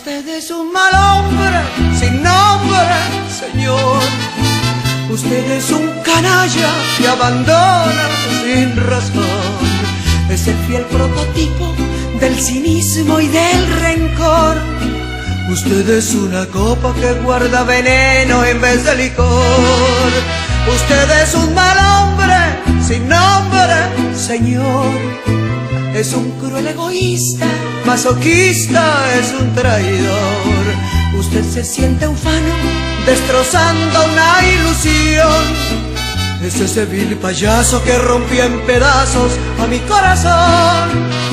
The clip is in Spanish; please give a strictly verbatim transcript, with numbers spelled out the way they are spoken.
Usted es un mal hombre, sin nombre, señor. Usted es un canalla que abandona sin razón. Es el fiel prototipo del cinismo y del rencor. Usted es una copa que guarda veneno en vez de licor. Usted es un mal hombre, sin nombre, señor. Es un cruel egoísta, masoquista, es un traidor. Usted se siente ufano, destrozando una ilusión. Es ese vil payaso que rompió en pedazos a mi corazón.